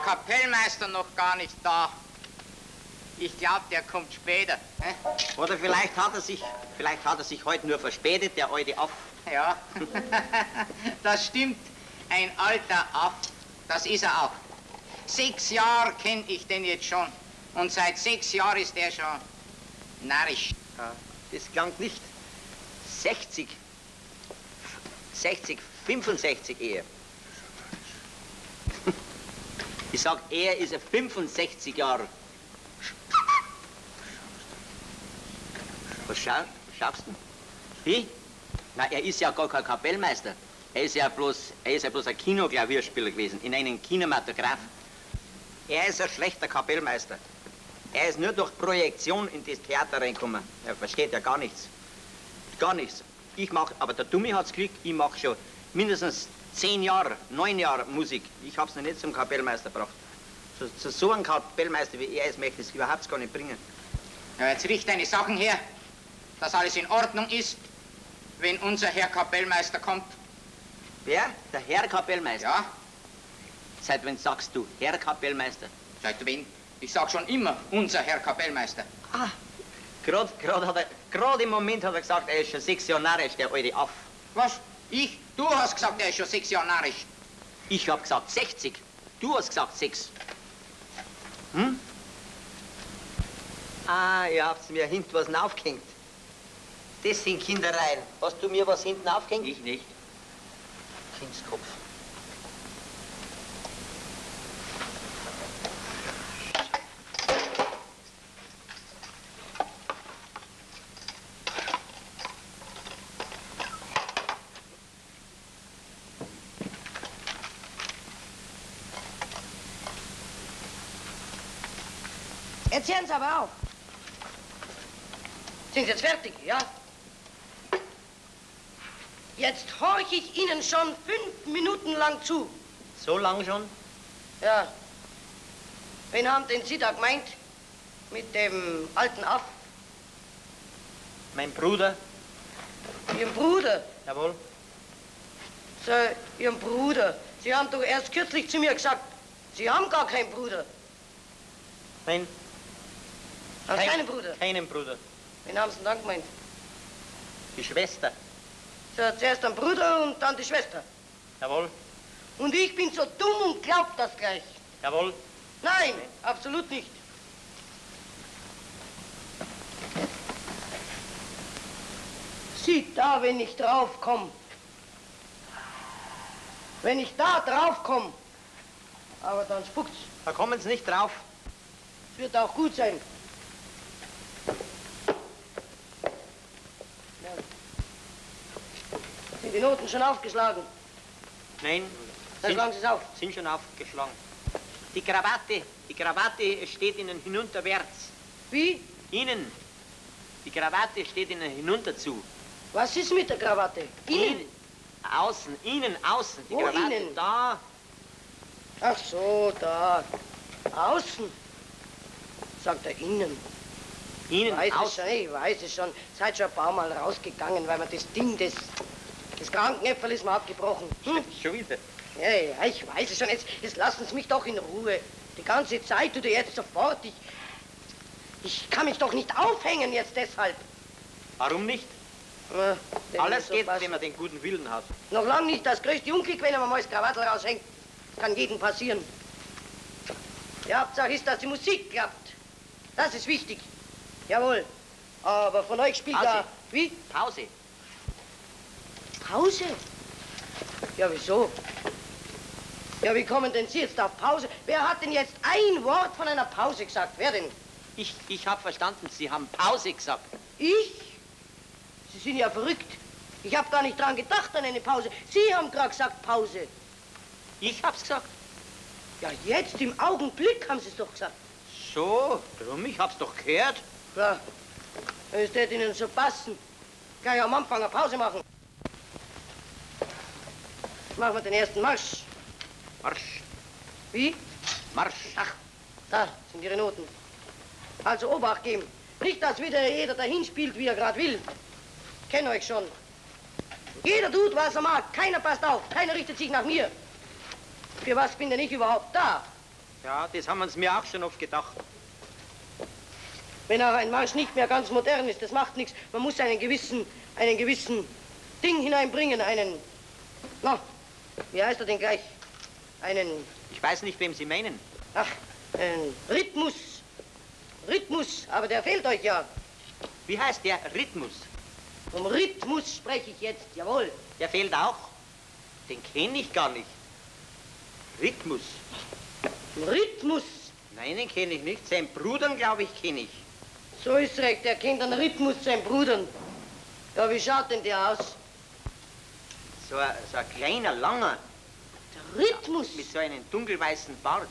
Kapellmeister noch gar nicht da. Ich glaube, der kommt später. Oder vielleicht hat er sich heute nur verspätet, der alte Aff. Ja, das stimmt. Ein alter Aff, das ist er auch. 6 Jahre kenne ich den jetzt schon. Und seit 6 Jahren ist er schon narrisch. Ja, das klang nicht. 65 eher. Ich sag, er ist 65 Jahre. Was schaust du? Wie? Na, er ist ja gar kein Kapellmeister. Er ist ja bloß ein Kinoklavierspieler gewesen, in einem Kinematograph. Er ist ein schlechter Kapellmeister. Er ist nur durch Projektion in das Theater reingekommen. Er versteht ja gar nichts. Gar nichts. Aber der Dummi hat's Glück, ich mache schon mindestens 10 Jahre, 9 Jahre Musik. Ich hab's noch nicht zum Kapellmeister gebracht. So ein Kapellmeister wie er ist, möchte ich es überhaupt gar nicht bringen. Ja, jetzt richte deine Sachen her, dass alles in Ordnung ist, wenn unser Herr Kapellmeister kommt. Wer? Der Herr Kapellmeister? Ja. Seit wann sagst du Herr Kapellmeister? Seit wann? Ich sag schon immer unser Herr Kapellmeister. Ah, gerade im Moment hat er gesagt, er ist schon 6 Jahre narrisch, der alte Aff. Was? Ich? Du hast gesagt, er ist schon 6 Jahre narrisch. Ich hab gesagt 60. Du hast gesagt 6. Hm? Ah, ihr habt mir hinten was aufgehängt. Das sind Kindereien. Hast du mir was hinten aufgehängt? Ich nicht. Kindskopf. Jetzt hören Sie aber auf. Sind Sie jetzt fertig, ja? Jetzt horch ich Ihnen schon 5 Minuten lang zu. So lang schon? Ja. Wen haben denn Sie da gemeint? Mit dem alten Aff? Mein Bruder. Ihren Bruder? Jawohl. So, Ihren Bruder. Sie haben doch erst kürzlich zu mir gesagt, Sie haben gar keinen Bruder. Nein. Haben Sie keinen Bruder? Keinen Bruder. Wen haben Sie denn dann gemeint? Die Schwester. So, zuerst ein Bruder und dann die Schwester. Jawohl. Und ich bin so dumm und glaub das gleich. Jawohl. Nein, absolut nicht. Sieht da, wenn ich drauf komme. Wenn ich da drauf komme. Aber dann spuckt's. Da kommen Sie nicht drauf. Es wird auch gut sein. Ja. Sind die Noten schon aufgeschlagen? Nein. Dann schlagen Sie es auf. Sind schon aufgeschlagen. Die Krawatte steht Ihnen hinunterwärts. Wie? Ihnen. Die Krawatte steht Ihnen hinunter zu. Was ist mit der Krawatte? Ihnen? Außen, Ihnen außen. Die Wo Krawatte Ihnen? da. Ach so, da. Außen. Sagt er innen. Ihnen Weiß es außen. schon, ich weiß es schon. Seid schon ein paar Mal rausgegangen, weil man das Ding, das Krankenäpfel ist mir abgebrochen. Hm? Schon wieder. Ja, ja, ich weiß es schon. Jetzt lassen Sie mich doch in Ruhe. Die ganze Zeit oder jetzt sofort. Ich kann mich doch nicht aufhängen jetzt deshalb. Warum nicht? Ja, Alles so geht, passt. wenn man den guten Willen hat. Noch lang nicht das größte Unglück, wenn man mal das Krawattel raushängt. Kann jedem passieren. Die Hauptsache ist, dass die Musik klappt. Das ist wichtig. Jawohl. Aber von euch spielt Pause. da... Wie? Pause. Pause? Ja, wieso? Ja, wie kommen denn Sie jetzt auf Pause? Wer hat denn jetzt ein Wort von einer Pause gesagt? Wer denn? Ich habe verstanden, Sie haben Pause gesagt. Ich? Sie sind ja verrückt. Ich habe gar nicht dran gedacht an eine Pause. Sie haben gerade gesagt Pause. Ich hab's gesagt. Ja, jetzt im Augenblick haben Sie es doch gesagt. So, drum, ich hab's doch gehört. Ja, es wird Ihnen so passen. Gleich am Anfang eine Pause machen. Machen wir den ersten Marsch. Marsch, Wie? Marsch. Ach, da sind Ihre Noten. Also Obacht geben. Nicht, dass wieder jeder dahin spielt, wie er gerade will. Kenn euch schon. Jeder tut, was er mag. Keiner passt auf. Keiner richtet sich nach mir. Für was bin denn ich überhaupt da? Ja, das haben wir uns mir auch schon oft gedacht. Wenn auch ein Marsch nicht mehr ganz modern ist, das macht nichts. Man muss einen gewissen Ding hineinbringen, na, wie heißt er denn gleich? Ich weiß nicht, wem Sie meinen. Ach, Rhythmus. Rhythmus, aber der fehlt euch ja. Wie heißt der? Rhythmus. Vom Rhythmus spreche ich jetzt, jawohl. Der fehlt auch. Den kenne ich gar nicht. Rhythmus. Rhythmus. Nein, den kenne ich nicht. Seinen Brudern, glaube ich, kenne ich. So ist recht, der kennt den Rhythmus, seinen Brudern. Ja, wie schaut denn der aus? So ein kleiner, langer. Der Rhythmus? Mit so einem dunkelweißen Bart.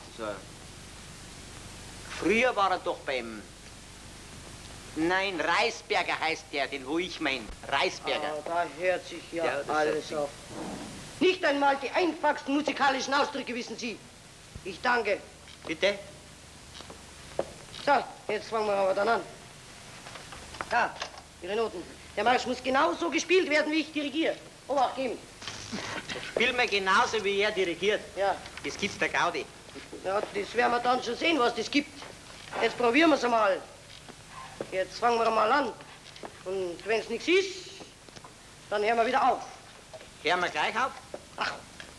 Früher war er doch beim... Nein, Reisberger heißt der, den wo ich mein. Reisberger. Ah, da hört sich ja alles auf. auf. Nicht einmal die einfachsten musikalischen Ausdrücke wissen Sie. Ich danke. Bitte? So, jetzt fangen wir aber dann an. Da, Ihre Noten. Der Marsch muss genauso gespielt werden, wie ich dirigiere. Obacht geben. Spiel mir genauso, wie er dirigiert. Ja. Das gibt's der Gaudi. Ja, das werden wir dann schon sehen, was das gibt. Jetzt probieren wir es einmal. Jetzt fangen wir mal an. Und wenn es nichts ist, dann hören wir wieder auf. Hören wir gleich auf? Ach.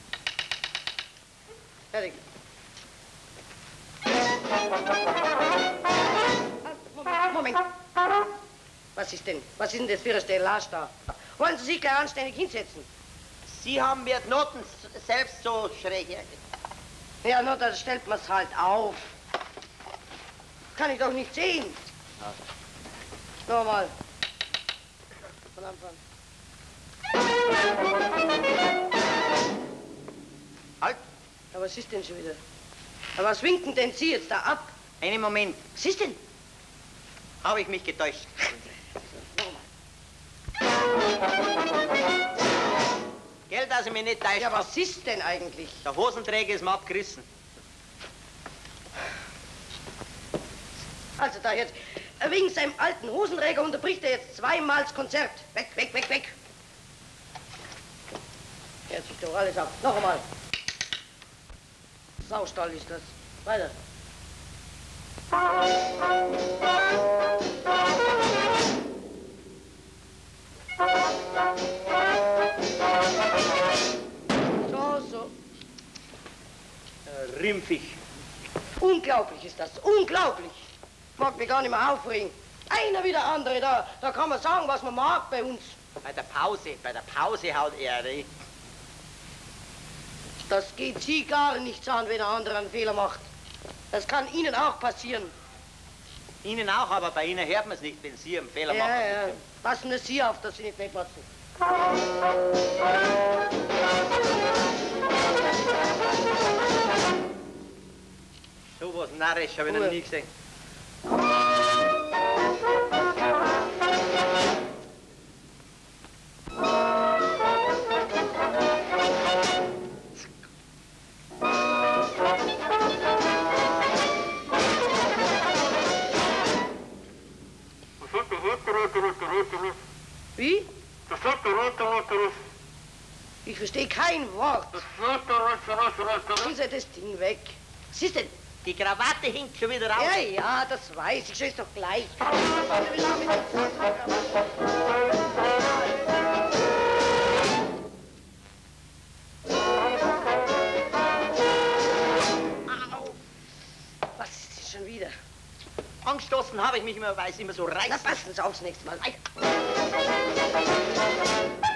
Fertig. Moment. Was ist denn das für eine Stellage da? Wollen Sie sich gleich anständig hinsetzen? Sie haben mir die Noten selbst so schräg hergelegt. Ja, na, dann stellt man es halt auf. Kann ich doch nicht sehen. Ja. Nochmal. Von Anfang. Halt! Aber was ist denn schon wieder? Aber was winken denn Sie jetzt da ab? Einen Moment. Was ist denn? Habe ich mich getäuscht. Geld, dass ich mich nicht täuscht. Ja, was ist denn eigentlich? Der Hosenträger ist mir abgerissen. Also da jetzt, wegen seinem alten Hosenträger unterbricht er jetzt zweimal das Konzert. Weg, weg, weg, weg. Hört sich doch alles ab. Noch einmal. Saustall ist das. Weiter. So. Rimpfig. Unglaublich ist das, unglaublich. Mag mich gar nicht mehr aufregen. Einer wie der andere, da kann man sagen, was man mag bei uns. Bei der Pause haut er rein. Das geht Sie gar nichts an, wenn ein anderer einen Fehler macht. Das kann Ihnen auch passieren. Ihnen auch, aber bei Ihnen hört man es nicht, wenn Sie einen Fehler machen. Ja. Passen nur Sie auf, dass Sie nicht wegplatzen. So was narrisch habe ich noch nie gesehen. Wie? Ich verstehe kein Wort. Tun Sie das Ding weg. Was ist denn? Die Krawatte hinkt schon wieder raus. Ja, das weiß ich. Schon ist doch gleich. Au! Was ist das schon wieder? Angestoßen habe ich mich immer, weil es immer so reißt. Na, passen Sie aufs nächste Mal. Weiter.